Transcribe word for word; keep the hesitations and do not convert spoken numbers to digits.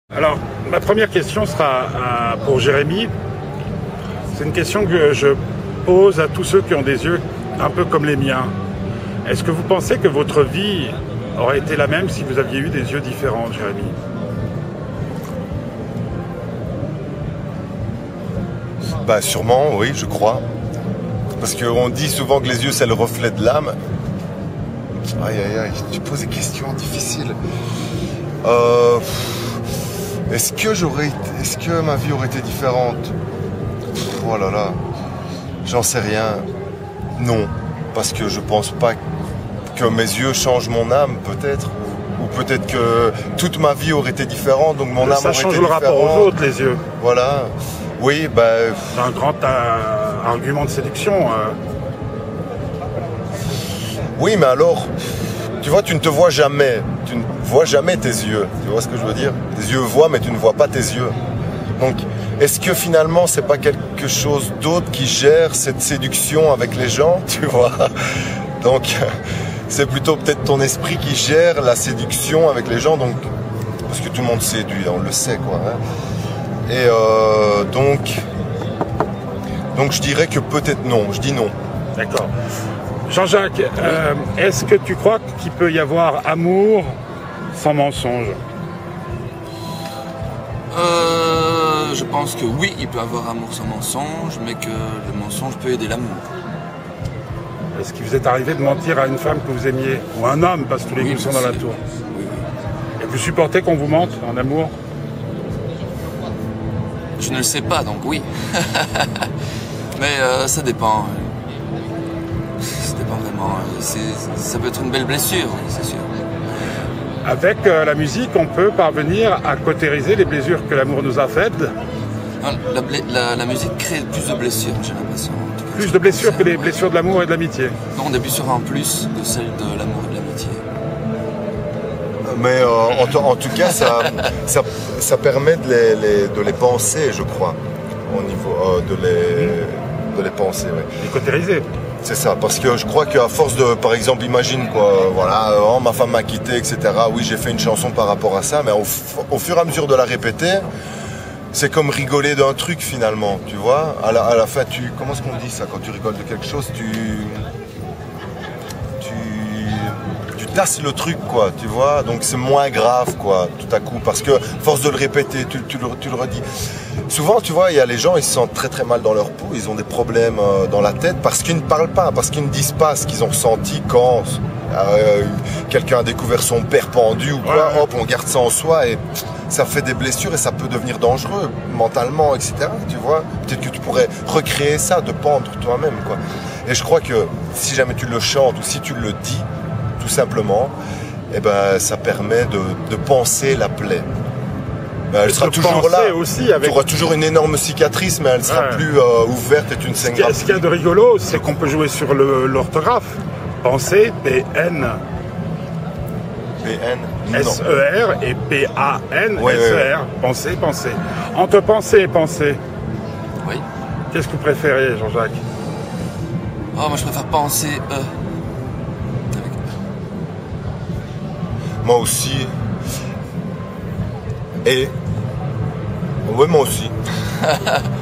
Alors, ma première question sera à- pour Jérémy. C'est une question que je pose à tous ceux qui ont des yeux un peu comme les miens. Est-ce que vous pensez que votre vie aurait été la même si vous aviez eu des yeux différents, Jérémy? Bah sûrement, oui, je crois. Parce qu'on dit souvent que les yeux, c'est le reflet de l'âme. Aïe, aïe, aïe, tu poses des questions difficiles. Euh, est-ce que j'aurais, est-ce que ma vie aurait été différente? Oh là là, j'en sais rien. Non, parce que je pense pas que mes yeux changent mon âme, peut-être. Ou peut-être que toute ma vie aurait été différente, donc mon âme Ça aurait été change le différente. rapport aux autres, les yeux. Voilà. Oui, bah... C'est un grand euh, argument de séduction. euh. Oui, mais alors, tu vois, tu ne te vois jamais. Tu ne vois jamais tes yeux. Tu vois ce que je veux dire? Tes yeux voient, mais tu ne vois pas tes yeux. Donc, est-ce que finalement, c'est pas quelque chose d'autre qui gère cette séduction avec les gens, tu vois? Donc, c'est plutôt peut-être ton esprit qui gère la séduction avec les gens, donc, parce que tout le monde séduit, on le sait, quoi. Hein. Et euh, donc, donc, je dirais que peut-être non. Je dis non. D'accord. Jean-Jacques, euh, est-ce que tu crois qu'il peut y avoir amour sans mensonge? Euh, je pense que oui, il peut avoir amour sans mensonge, mais que le mensonge peut aider l'amour. Est-ce qu'il vous est arrivé de mentir à une femme que vous aimiez? Ou un homme, parce que tous les Oui, goûts sont dans la bien sûr. tour. Oui, oui. Et vous supportez qu'on vous mente en amour? Je ne le sais pas, donc oui. Mais euh, ça dépend. Ça dépend vraiment. C'est, ça peut être une belle blessure, oui, c'est sûr. Avec euh, la musique, on peut parvenir à cautériser les blessures que l'amour nous a faites. Non, La, bla- la- la musique crée plus de blessures, j'ai l'impression. En tout cas, Plus je de blessures pense que les oui. blessures de l'amour et de l'amitié. Non, des blessures en plus de celles de l'amour et de l'amitié. Mais euh, en, to- en tout cas, ça, ça, ça permet de les, les- de les penser, je crois, au niveau euh, de, les, de les penser. Ouais. Les cautériser. C'est ça, parce que je crois qu'à force de, par exemple, imagine quoi, euh, voilà, euh, oh, ma femme m'a quitté, et cetera. Oui, j'ai fait une chanson par rapport à ça, mais au, f- au fur et à mesure de la répéter, c'est comme rigoler d'un truc finalement, tu vois. À la, à la fin, tu, comment est-ce qu'on dit ça quand tu rigoles de quelque chose, tu, tu, tu tasses le truc, quoi, tu vois. Donc c'est moins grave, quoi, tout à coup, parce que force de le répéter, tu, tu, le, tu le redis. Souvent, tu vois, il y a les gens, ils se sentent très très mal dans leur peau, ils ont des problèmes euh, dans la tête parce qu'ils ne parlent pas, parce qu'ils ne disent pas ce qu'ils ont ressenti quand euh, quelqu'un a découvert son père pendu ou quoi, Ouais. hop, on garde ça en soi et ça fait des blessures et ça peut devenir dangereux mentalement, et cetera. Tu vois, peut-être que tu pourrais recréer ça, de pendre toi-même, quoi. Et je crois que si jamais tu le chantes ou si tu le dis, tout simplement, eh ben, ça permet de, de penser la plaie. Ben, elle Et sera de toujours penser là. aussi avec- Tu auras toujours une énorme cicatrice, mais elle sera Ouais. plus euh, ouverte et tu ne Ce qu'il y a- saigneras ce qu'il y a plus. de rigolo, c'est qu'on peut jouer sur le- l'orthographe. Penser, P N P N S E R et P A N Ouais, S E R. ouais, Penser, penser. Entre penser et penser, Oui. qu'est-ce que vous préférez, Jean-Jacques? Oh, moi je préfère penser E. Avec E. Moi aussi. Et. Ouais, moi aussi.